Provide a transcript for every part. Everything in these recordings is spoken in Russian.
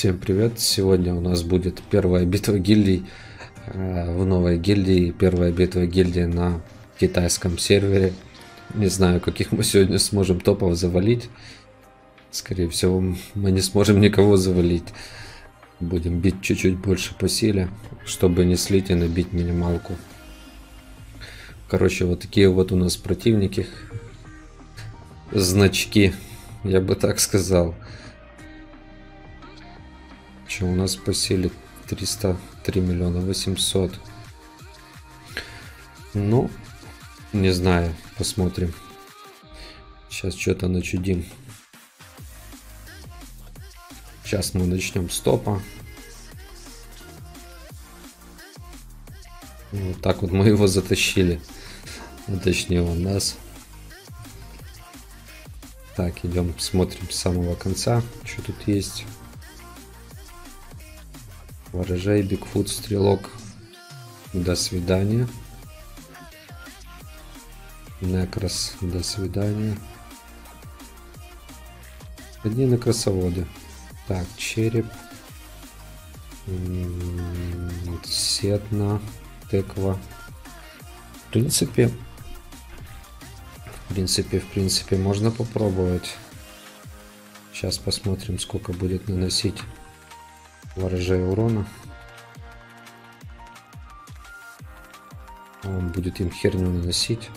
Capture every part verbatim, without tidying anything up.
Всем привет! Сегодня у нас будет первая битва гильдий э, в новой гильдии. Первая битва гильдии на китайском сервере. Не знаю, каких мы сегодня сможем топов завалить. Скорее всего, мы не сможем никого завалить. Будем бить чуть-чуть больше по силе, чтобы не слить и набить минималку. Короче, вот такие вот у нас противники. Значки, я бы так сказал. Что у нас по силе? триста три миллиона восемьсот. Ну, не знаю, посмотрим. Сейчас что-то начудим. Сейчас мы начнем с топа. Вот так вот мы его затащили. Ну, точнее, он нас. Так, идем, смотрим с самого конца, что тут есть. Ворожей, Бигфут, Стрелок. До свидания. Некрос, до свидания. Одни на красоводы. Так, череп. Сетна. Теква. В принципе, в принципе, в принципе, можно попробовать. Сейчас посмотрим, сколько будет наносить ворожей урона. Он будет им херню наносить.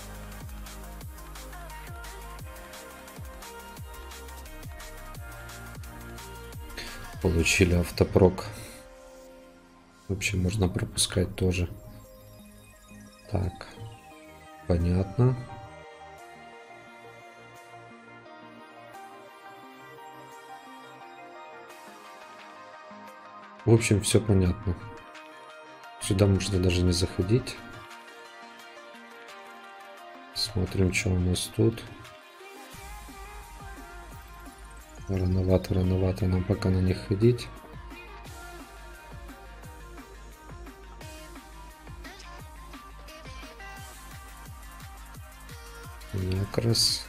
Получили автопрок. Вообще можно пропускать тоже. Так, понятно. В общем, все понятно. Сюда можно даже не заходить. Смотрим, что у нас тут. Рановато, рановато нам пока на них ходить. Некрос.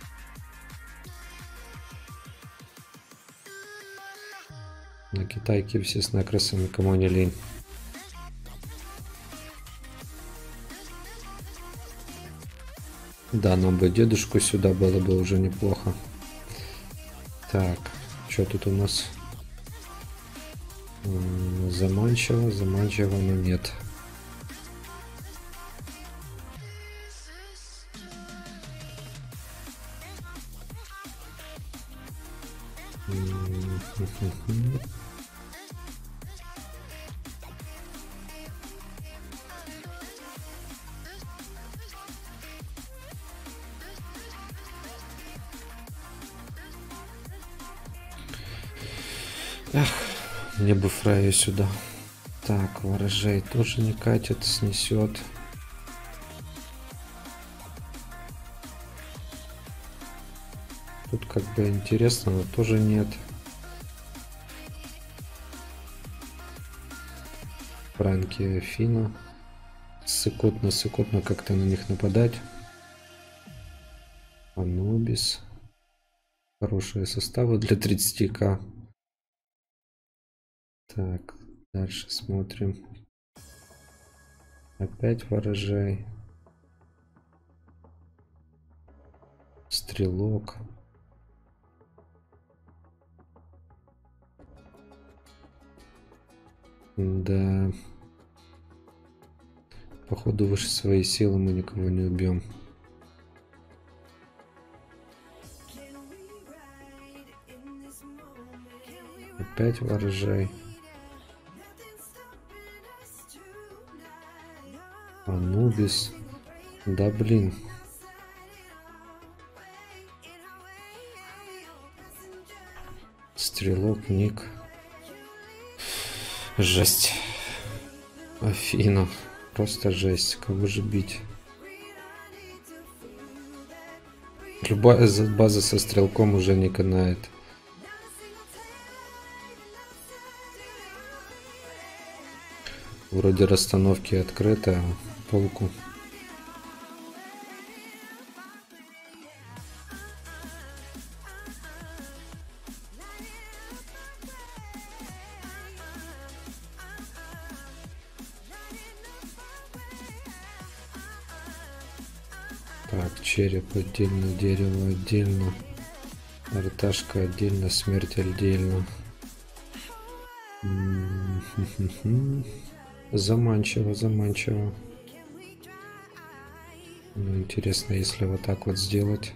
На китайке все с некросами, кому не лень. Да, нам бы дедушку сюда было бы уже неплохо. Так, что тут у нас? Заманчиво, заманчиво, но нет. Эх, мне бы Фраю сюда. Так, ворожей тоже не катит, снесет. Тут как бы интересно, но тоже нет. Франки и Афина. Сыкотно, сыкотно как-то на них нападать. Анубис. Хорошие составы для тридцати ка. Так, дальше смотрим. Опять ворожей. Стрелок. Да. Походу, выше своей силы мы никого не убьем. Опять ворожей. Анубис. Да блин. Стрелок, Ник. Жесть. Афина. Просто жесть. Кого же бить? Любая база со стрелком уже не канает. Вроде расстановки открыты, а толку. Так, череп отдельно, дерево отдельно, арташка отдельно, смерть отдельно. Заманчиво, заманчиво. Ну, интересно, если вот так вот сделать.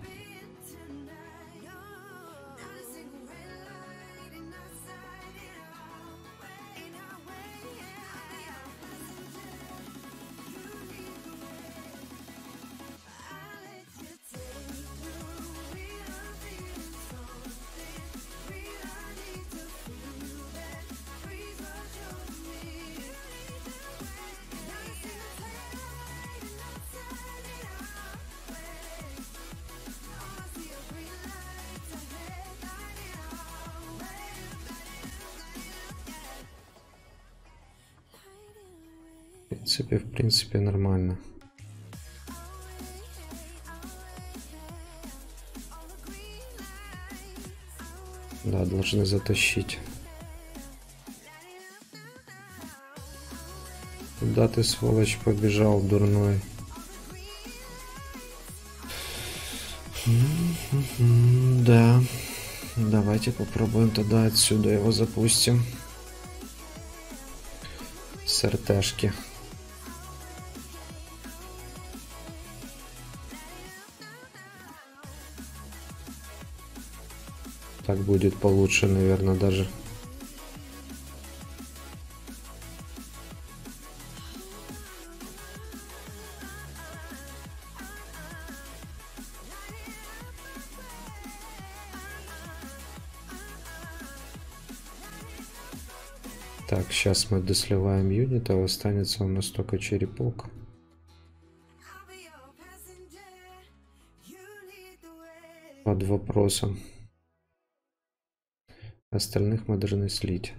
В принципе, в принципе, нормально. Да, должны затащить. Куда ты, сволочь, побежал, дурной? Да. Давайте попробуем тогда отсюда его запустим. С РТшки. Так будет получше, наверное, даже. Так, сейчас мы досливаем юнит, а останется у нас только черепок. Под вопросом. Остальных мы должны слить.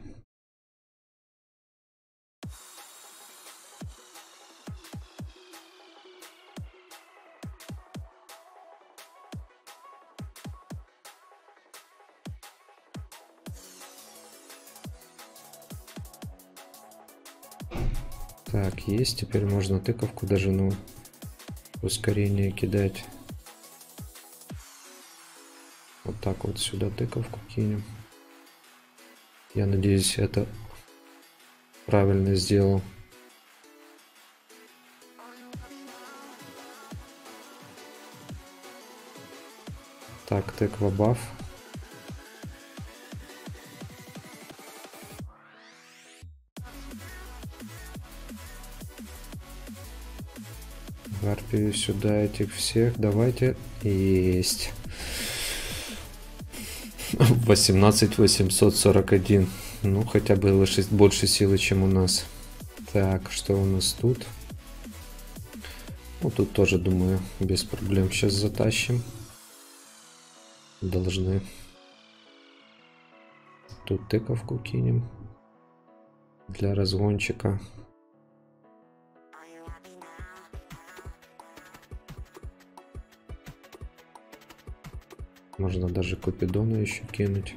Так, есть. Теперь можно тыковку даже, ну, ускорение кидать. Вот так вот сюда тыковку кинем. Я надеюсь, это правильно сделал. Так, тыква баф. Гарпию сюда этих всех. Давайте. Есть. восемнадцать восемьсот сорок один. Ну, хотя было шесть больше силы, чем у нас. Так, что у нас тут? Ну, тут тоже, думаю, без проблем сейчас затащим. Должны. Тут тыковку кинем. Для разгончика. Можно даже Купидона еще кинуть.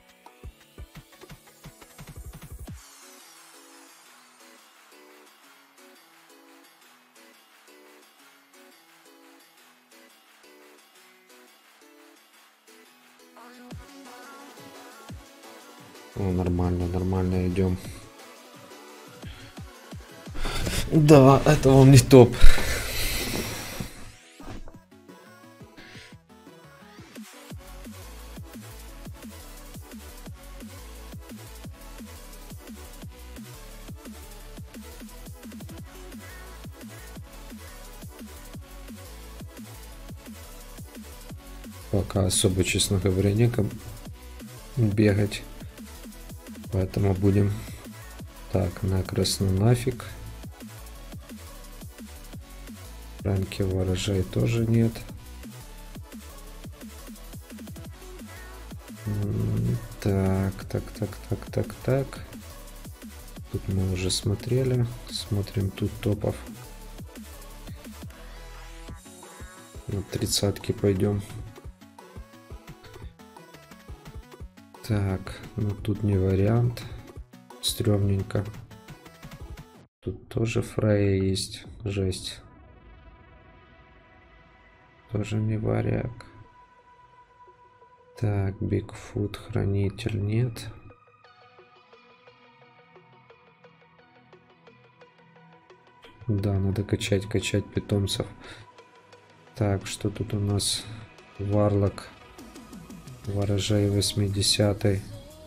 О, нормально, нормально идем. Да, это он не топ. Пока особо, честно говоря, некому бегать. Поэтому будем так, накрасно нафиг. Рамки ворожей тоже нет. Так, так, так, так, так, так. Тут мы уже смотрели. Смотрим тут топов. На тридцатки пойдем. Так, ну тут не вариант. Стрёмненько. Тут тоже Фрея есть. Жесть. Тоже не варяг. Так, Бигфут, хранитель нет. Да, надо качать, качать питомцев. Так, что тут у нас? Варлок. Ворожей восьмидесятый.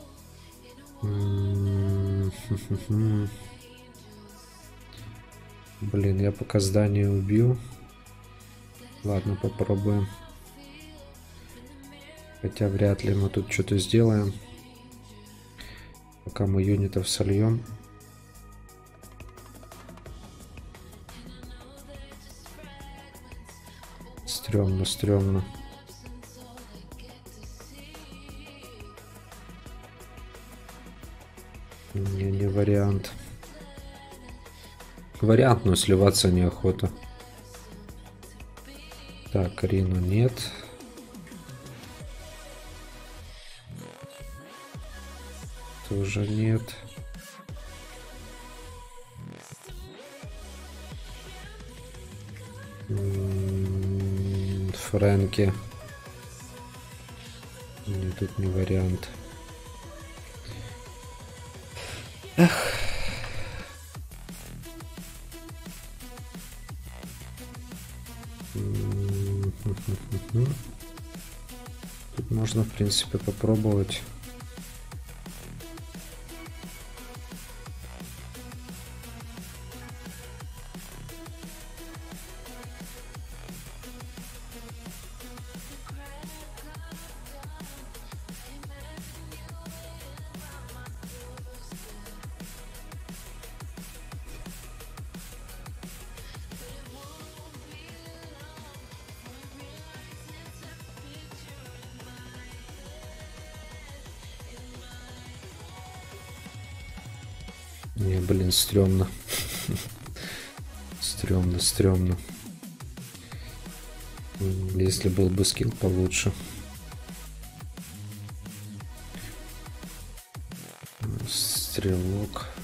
Блин, я пока здание убью. Ладно, попробуем. Хотя вряд ли мы тут что-то сделаем. Пока мы юнитов сольем. Стремно, стремно. Не, не вариант. Вариант, но сливаться неохота. Так, Рину нет. Тоже нет. Фрэнки. Нет, тут не вариант. Эх. Тут можно, в принципе, попробовать. Не, блин, стрёмно. Стрёмно, стрёмно. Если был бы скилл получше. Стрелок.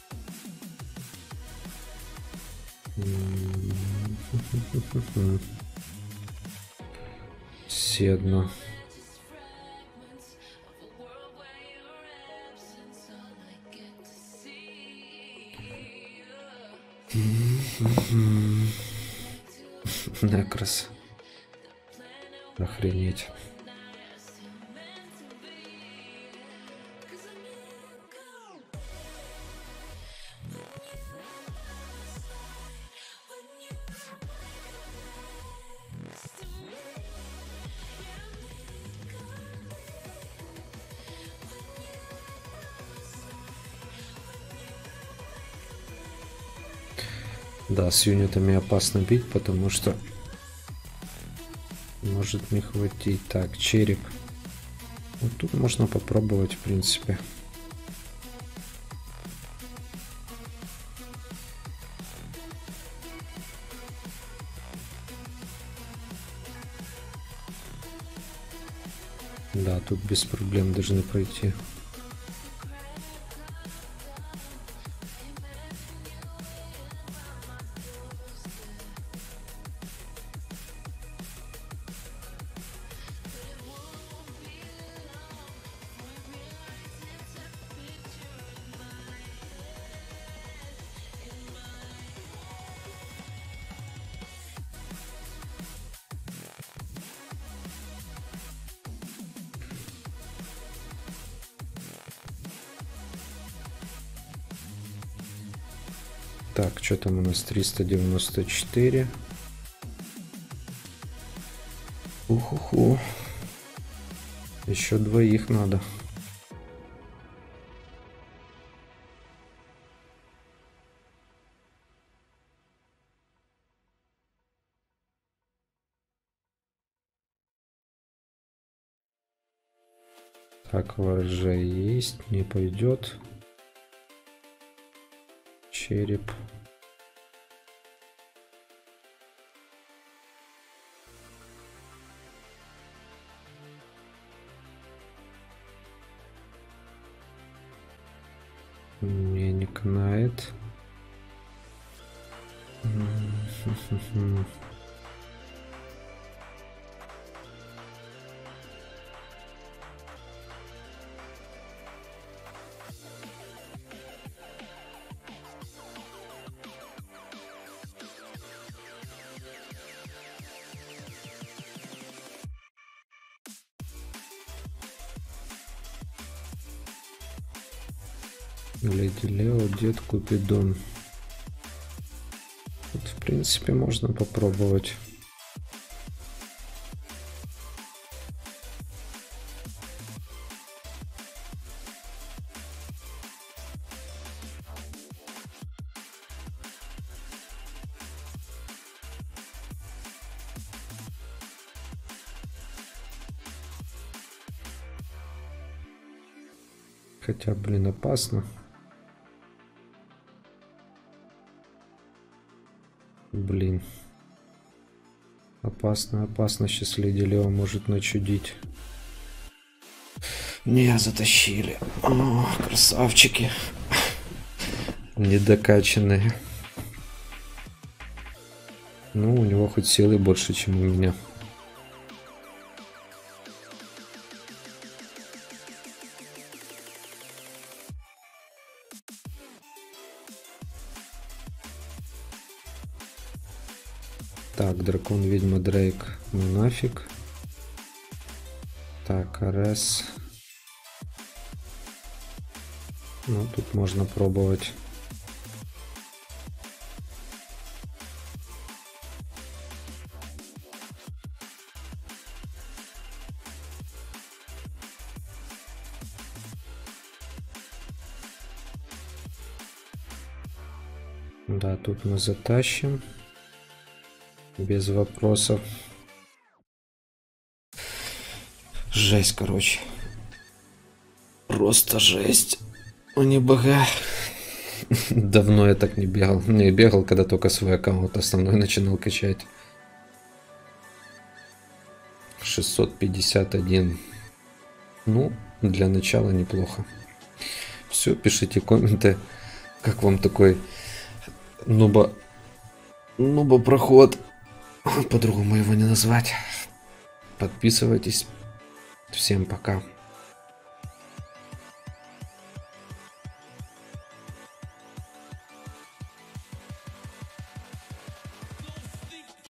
Седно. Некрос. Охренеть. Да, с юнитами опасно бить, потому что может не хватить. Так, череп. Вот тут можно попробовать, в принципе. Да, тут без проблем должны пройти. Так, что там у нас? триста девяносто четыре. Уху-ху. Еще двоих надо. Так, ворожей есть, не пойдет. Череп. Мне не канает. Леди Лео, Дед Купидон. Тут, в принципе, можно попробовать. Хотя, блин, опасно. Блин. Опасно, опасно. Сейчас Леди Лео может начудить. Не, затащили. О, красавчики. Недокачанные. Ну, у него хоть силы больше, чем у меня. Так, дракон, ведьма, Дрейк, ну нафиг. Так, Арес. Ну, тут можно пробовать. Да, тут мы затащим. Без вопросов. Жесть, короче. Просто жесть. О, не бога. Давно я так не бегал. Не, бегал, когда только свой аккаунт основной начинал качать. шестьсот пятьдесят один. Ну, для начала неплохо. Все, пишите комменты. Как вам такой нуба... нуба проход? По-другому его не назвать. Подписывайтесь. Всем пока.